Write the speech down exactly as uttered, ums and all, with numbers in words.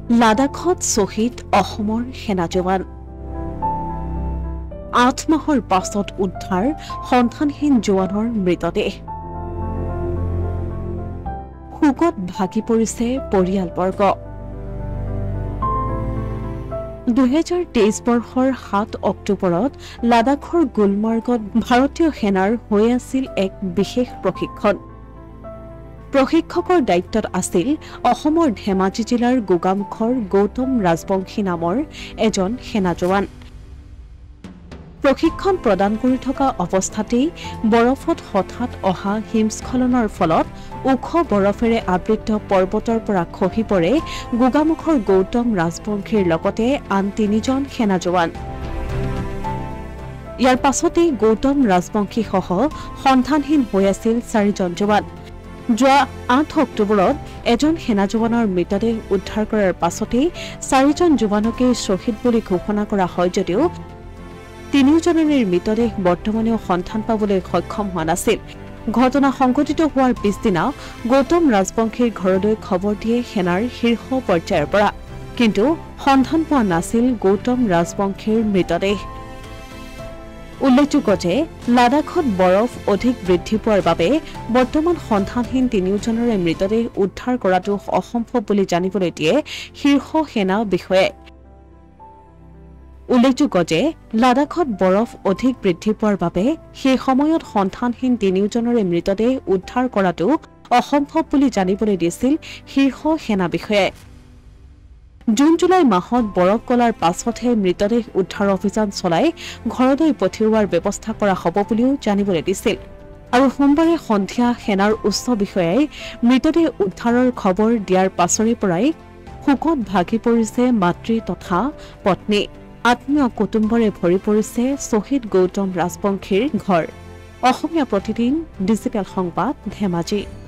লাডাখত শ্বহীদ অসমৰ সেনা জোৱান আঠ মাহৰ পাছত উদ্ধাৰ সন্তানহীন জোৱানৰ মৃতদেহ শোকত ভাগি পৰিছে পৰিয়ালবৰ্গ দুহেজাৰ তেইছ বৰ্ষৰ সাত অক্টোবৰত লাডাখৰ গুলমাৰ্গত ভাৰতীয় সেনাৰ হৈ আছিল এক বিশেষ প্ৰশিক্ষণ প্ৰশিক্ষকৰ দায়িত্বত আছিল অসমৰ ধেমাজি জিলাৰ গোগামুখৰ গৌতম ৰাজবংশী নামৰ এজন সেনা জোৱান প্ৰশিক্ষণ প্ৰদান কৰি থকা অৱস্থাতেই বৰফত হঠাৎ অহা হিমস্খলনৰ ফলত ওখ বৰফেৰে আবৃত পৰ্বতৰ পৰা খহি পৰে গোগামুখৰ গৌতম ৰাজবংশীৰ লগতে আন তিনিজন সেনা জোৱান ইয়াৰ পাছতেই গৌতম ৰাজবংশীসহ সন্তানহীন হৈ আছিল চাৰিজন জোৱান যোৱা আঠ অক্টোবৰত এজন সেনা জোৱানৰ মৃতদেহ উদ্ধাৰ কৰাৰ পাছতেই চাৰিজন জোৱানকে শ্বহীদ বুলি ঘোষণা কৰা হয় যদিও তিনিওজনৰে মৃতদেহ বৰ্তমানেও সন্ধান পাবলৈ সক্ষম হোৱা নাছিল ঘটনা সংঘটিত হোৱাৰ পিছদিনা গৌতম ৰাজবংশীৰ ঘৰলৈ খবৰ দিয়ে সেনাৰ শীৰ্ষ পৰ্যায়ৰ পৰা কিন্তু সন্ধান পোৱা নাছিল গৌতম ৰাজবংশীৰ মৃতদেহ উল্লেখযোগ্য যে লাডাখত বৰফ অধিক বৃদ্ধি পোৱাৰ বাবে বৰ্তমান সন্ধানহীন তিনিওজনৰে মৃতদেহ উদ্ধাৰ কৰাটো অসম্ভৱ বুলি জানিবলৈ দিয়ে শীৰ্ষ সেনা বিষয়াই উল্লেখযোগ্য যে লাডাখত বৰফ অধিক বৃদ্ধি পোৱাৰ বাবে সেই সময়ত সন্তানহীন তিনিওজনৰে মৃতদেহ উদ্ধাৰ কৰাটো অসম্ভৱ বুলি জানিবলৈ দিছিল শীৰ্ষ সেনা বিষয়াই জুন জুলাই মাহত বৰফ গলাৰ পাছতহে মৃতদেহ উদ্ধাৰ অভিযান চলাই ঘৰলৈ পঠিওৱাৰ ব্যৱস্থা কৰা হ'ব বুলিও জানিবলৈ দিছিল আৰু সোমবাৰে সন্ধিয়া সেনাৰ উচ্চ বিষয়াই মৃতদেহ উদ্ধাৰৰ খবৰ দিয়াৰ পাছৰে পৰাই শোকত ভাগি পৰিছে মাতৃ তথা পত্নী আত্মীয় কুটুম্বৰে ভৰি পৰিছে শ্বহীদ গৌতম ৰাজবংশীৰ ঘৰ অসমীয়া প্ৰতিদিন ডিজিটেল সংবাদ ধেমাজি।